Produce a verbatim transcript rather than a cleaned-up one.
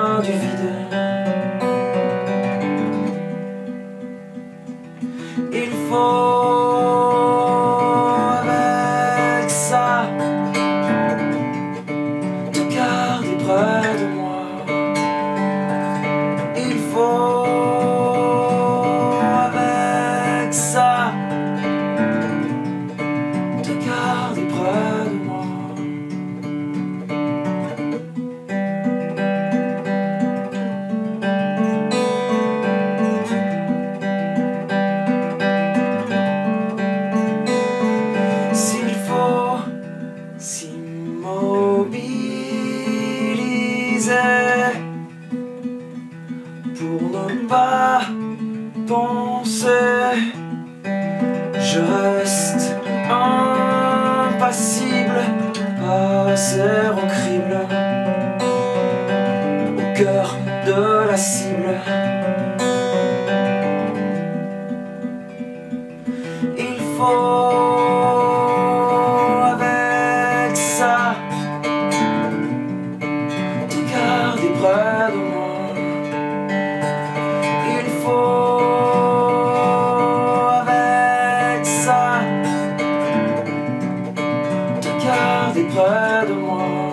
vient du vide. Il faut avec ça te garder près de moi. Il faut avec ça te garder près de moi. S'il faut s'immobiliser pour ne pas penser, je reste impassible, passer au crible, au cœur de la cible. Il faut avec ça te garder près de moi. Il faut avec ça te garder près de moi.